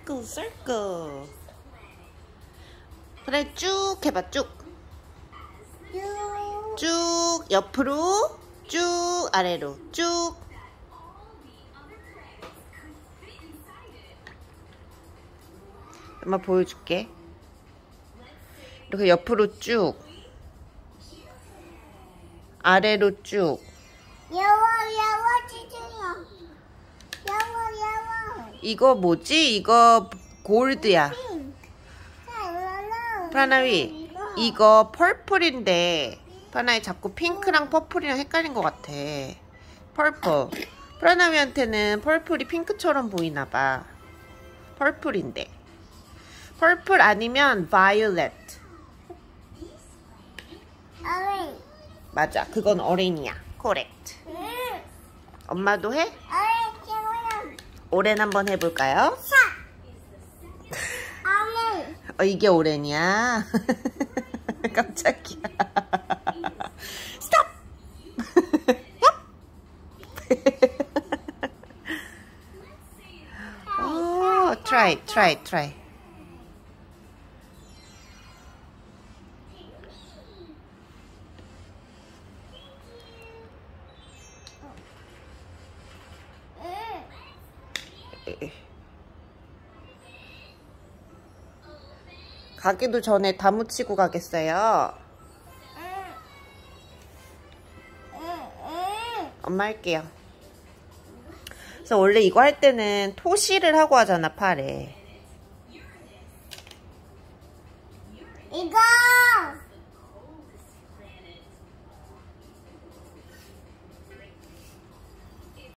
circle, circle. 그래, 쭉 해봐, 쭉. 쭉, 옆으로, 쭉, 아래로, 쭉. 엄마 보여줄게. 이렇게 옆으로 쭉. 아래로 쭉. 이거 뭐지? 이거 골드야. 프라나위, 이거 펄플인데 프라나위 자꾸 핑크랑 퍼플이랑 헷갈린 것 같아. 펄플. 프라나위한테는 펄플이 핑크처럼 보이나봐. 펄플인데. 펄플 아니면 바이올렛. 맞아, 그건 어린이야. 코렉트. 엄마도 해? 오렌 한번 해볼까요? 이게 오렌이야. 깜짝이야. 스톱! 오, try. 가기도 전에 다 묻히고 가겠어요. 엄마 할게요. 그래서 원래 이거 할 때는 토시를 하고 하잖아, 팔에. 이거